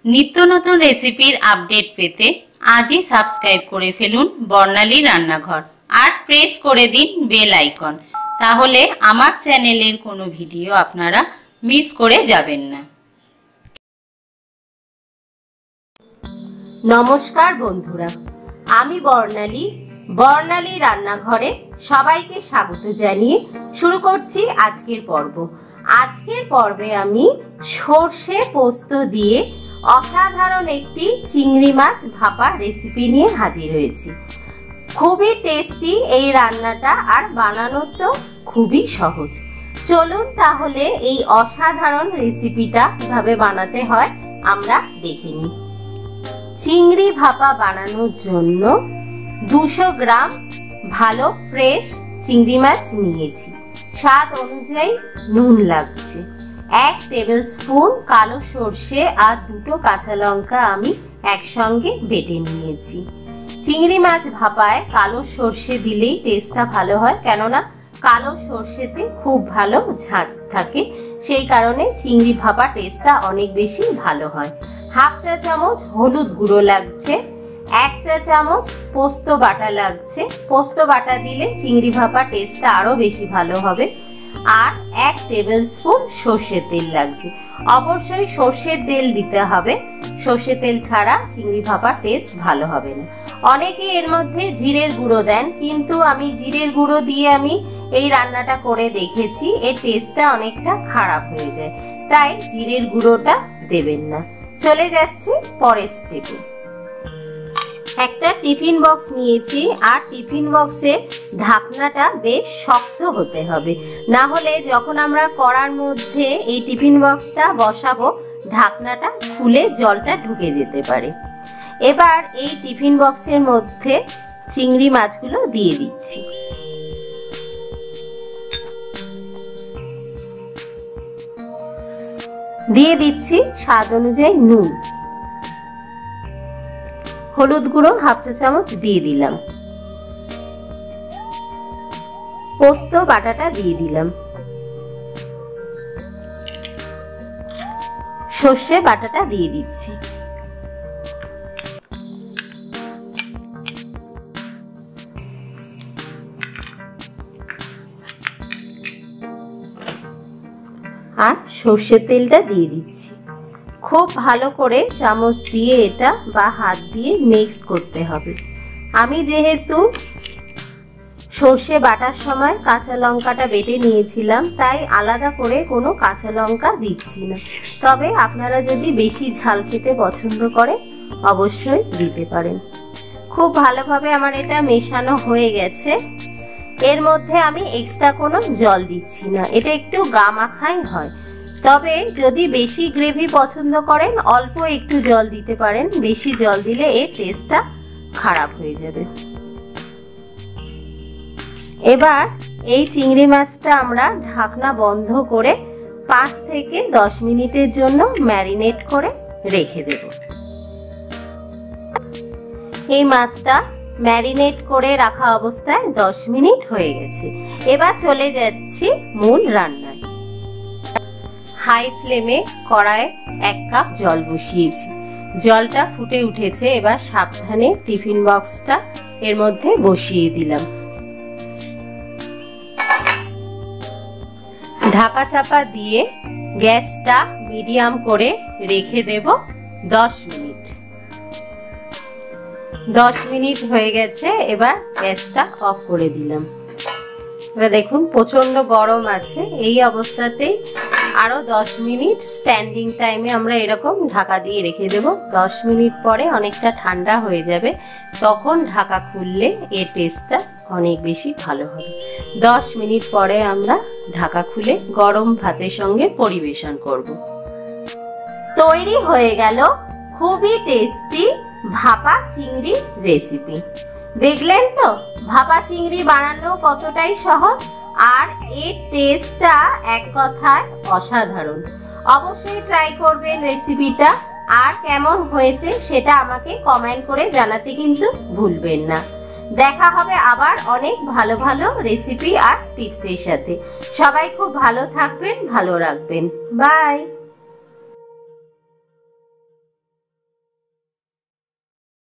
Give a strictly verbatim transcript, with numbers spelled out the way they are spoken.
নিত্য নতুন রেসিপির আপডেট পেতে আজই সাবস্ক্রাইব করে ফেলুন বর্ণালী রান্নাঘর আর প্রেস করে দিন বেল আইকন, তাহলে আমার চ্যানেলের কোনো ভিডিও আপনারা মিস করে যাবেন না। নমস্কার বন্ধুরা, আমি বর্ণালী বর্ণালী রান্নাঘরে সবাইকে স্বাগত জানিয়ে শুরু করছি আজকের পর্ব। আজকের পর্বে আমি সর্ষে পোস্ত দিয়ে অসাধারণ একটি চিংড়ি মাছ ভাপা রেসিপি নিয়ে হাজির হয়েছি। খুবই টেস্টি এই রান্নাটা, আর বানানো তো খুবই সহজ। চলুন তাহলে এই অসাধারণ রেসিপিটা কিভাবে বানাতে হয় আমরা দেখে নিই। চিংড়ি ভাপা বানানোর জন্য দুশো গ্রাম ভালো ফ্রেশ চিংড়ি মাছ নিয়েছি। স্বাদ অনুযায়ী নুন লাগছে। এক টেবিল স্পুন কালো সর্ষে আর দুটো কাঁচা লঙ্কা আমি একসঙ্গে বেটে নিয়েছি। চিংড়ি মাছ ভাপায় কালো সর্ষে দিলেই টেস্টটা ভালো হয়, কেননা কালো সর্ষেতে খুব ভালো ঝাঁঝ থাকে, সেই কারণে চিংড়ি ভাপা টেস্টটা অনেক বেশি ভালো হয়। হাফ চা চামচ হলুদ গুঁড়ো লাগছে, এক চা চামচ পোস্ত বাটা লাগছে। পোস্ত বাটা দিলে চিংড়ি ভাপা টেস্টটা আরো বেশি ভালো হবে। আর এক টেবিল স্পুন সর্ষের তেল লাগছে। অবশ্যই সর্ষের তেল দিতে হবে, সর্ষের তেল ছাড়া চিংড়ি ভাপার টেস্ট ভালো হবে না। অনেকে এর মধ্যে জিরের গুঁড়ো দেন, কিন্তু আমি জিরের গুঁড়ো দিয়ে আমি এই রান্নাটা করে দেখেছি, এর টেস্টটা অনেকটা খারাপ হয়ে যায়, তাই জিরের গুঁড়োটা দেবেন না। চলে যাচ্ছি পরের স্টেপে। একটা টিফিন বক্স নিয়েছি, আর টিফিন বক্সে ঢাকনাটা বেশ শক্ত হতে হবে, না হলে যখন আমরা কড়ার মধ্যে এই টিফিন বক্সটা বসাবো ঢাকনাটা খুলে জলটা ঢুকে যেতে পারে। এবার এই টিফিন বক্সের মধ্যে চিংড়ি মাছগুলো দিয়ে দিচ্ছি। দিয়ে দিচ্ছি স্বাদ অনুযায়ী নুন, হলুদ গুঁড়ো হাফ চা চামচ দিয়ে দিলাম, পোস্ত বাটাটা দিয়ে দিলাম, সর্ষে বাটাটা দিয়ে দিচ্ছি। আর সর্ষের তেলটা দিয়ে দিচ্ছি। খুব ভালো করে চামচ দিয়ে এটা বা হাত দিয়ে মিক্স করতে হবে। আমি যেহেতু সর্ষে বাটার সময় কাঁচা লঙ্কাটা বেটে নিয়েছিলাম, তাই আলাদা করে কোনো কাঁচা লঙ্কা দিচ্ছি না। তবে আপনারা যদি বেশি ঝাল খেতে পছন্দ করেন অবশ্যই দিতে পারেন। খুব ভালোভাবে আমার এটা মেশানো হয়ে গেছে। এর মধ্যে আমি এক্সট্রা কোনো জল দিচ্ছি না, এটা একটু গা মাখাই হয়। তবে যদি বেশি গ্রেভি পছন্দ করেন অল্প একটু জল দিতে পারেন, বেশি জল দিলে এর টেস্টটা খারাপ হয়ে যাবে। এবার এই চিংড়ি মাছটা আমরা ঢাকনা বন্ধ করে পাঁচ থেকে দশ মিনিটের জন্য ম্যারিনেট করে রেখে দেব। এই মাছটা ম্যারিনেট করে রাখা অবস্থায় দশ মিনিট হয়ে গেছে। এবার চলে যাচ্ছি মূল রান্নায়। হাই ফ্লেমে কড়ায় এক কাপ জল বসিয়েছি, জলটা ফুটে উঠেছে। এবার সাবধানে টিফিন বক্সটা এর মধ্যে বসিয়ে দিলাম। ঢাকা চাপা দিয়ে গ্যাসটা মিডিয়াম করে রেখে দেব দশ মিনিট। দশ মিনিট হয়ে গেছে, এবার গ্যাসটা অফ করে দিলাম। এবার দেখুন প্রচন্ড গরম আছে, এই অবস্থাতেই আরো দশ মিনিট স্ট্যান্ডিং টাইমে আমরা এরকম ঢাকা দিয়ে রেখে দেব। দশ মিনিট পরে অনেকটা ঠান্ডা হয়ে যাবে, তখন ঢাকা খুললে এর টেস্টটা অনেক বেশি ভালো হবে। দশ মিনিট পরে আমরা ঢাকা খুলে গরম ভাতের সঙ্গে পরিবেশন করব। তৈরি হয়ে গেল খুবই টেস্টি ভাপা চিংড়ি রেসিপি। দেখলেন তো ভাপা চিংড়ি বানানো কতটাই সহজ, আর এর টেস্টটা এক কথায় অসাধারণ। অবশ্যই ট্রাই করবেন রেসিপিটা, আর কেমন হয়েছে সেটা আমাকে কমেন্ট করে জানাতে কিন্তু ভুলবেন না। দেখা হবে আবার অনেক ভালো ভালো রেসিপি আর টিপসের সাথে। সবাই খুব ভালো থাকবেন, ভালো রাখবেন। বাই।